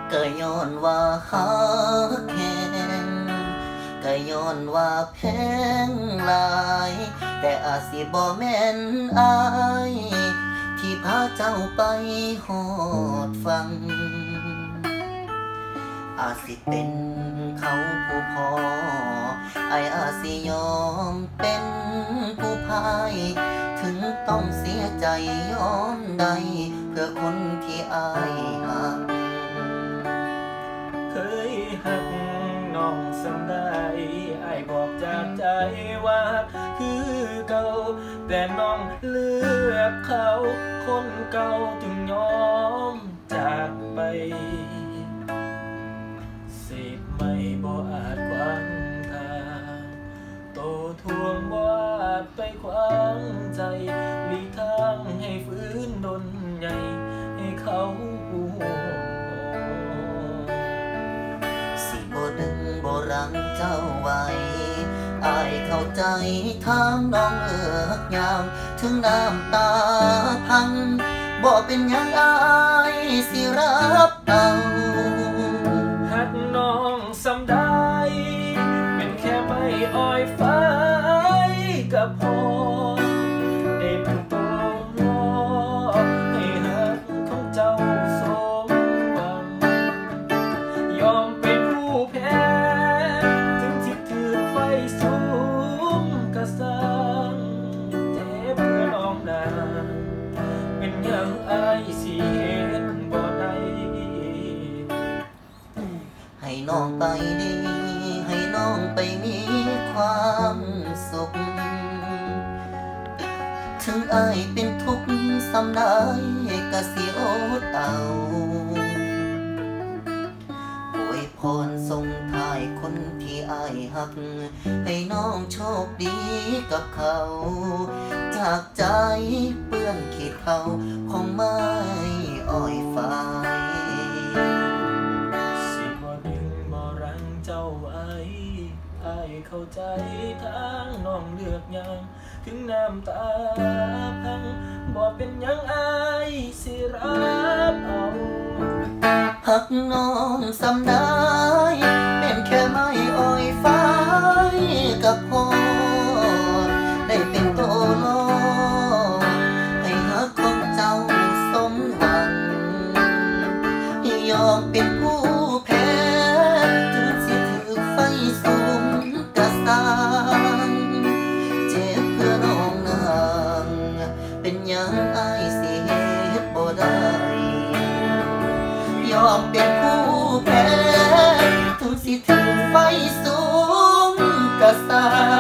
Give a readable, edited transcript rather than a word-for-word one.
ก็ย้อนว่าฮักแค่ก็ย้อนว่าแพงหลายแต่อาจสิบ่แม่นอายที่พาเจ้าไปหอดฟังอาจสิเป็นเขาผู้พอไออาจสิยอมเป็นผู้พายถึงต้องเสียใจยอมได้เพื่อคนที่อายหักเคยหักน้องสังได้ไอ้บอกจากใจว่าคือเก่าแต่น้องเลือกเขาคนเก่าจึงยอมจากไปสิบไม่บ่อาจขวางทางโตทวงบ่อาจไปขวางใจหลีกทางให้ฟื้นดนใหญ่ให้เขาบ่ดึงบ่รั้งเจ้าไว้อายเข้าใจทางน้องเลือกยามถึงน้ำตาพังบ่เป็นหยังอายสิรับเอาหักน้องสำได้เป็นแค่ไม่อ้อยฟ้ากับพอได้เป็นตัวรอให้หักของเจ้าสมหวังยอมเป็นผู้แพ้ถึงที่ถือไฟสูงกระสังเจ็บเพื่อน้องนาเป็นอย่างอายสิเห็นบ่ได้ให้น้องไปดีให้น้องไปมีความสุขถึงอายเป็นทุกข์สำได้ก็สิอดเอาอวยพรส่งท้ายคนที่อายหักให้น้องโชคดีกับเขาจากใจเปื้อนขีดเขาคงไม่อ้อยฟ้าเข้าใจทางน้องเลือกยังถึงน้ำตาพังบ่เป็นยังอายสิรับเอาหักน้องสำได้เป็นแค่ไม้อ้อยฟ้ากับพอได้เป็นตัวล้อให้หักของเจ้าสมหวังยอมเป็นผู้แพ้ถึงสิถือไฟสูงเจ็บเพื่อน้องนางเป็นยังอายสิเหตุบ่ได้ยอมเป็นผู้แพ้ถึงสิถึงไฟสูงกระสา